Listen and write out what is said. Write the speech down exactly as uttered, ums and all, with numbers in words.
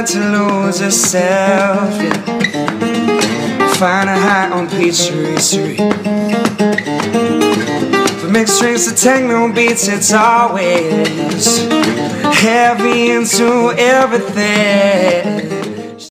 to lose yourself, yeah. Find a high on Peachtree Street. From mixed drinks to techno beats, it's always heavy into everything.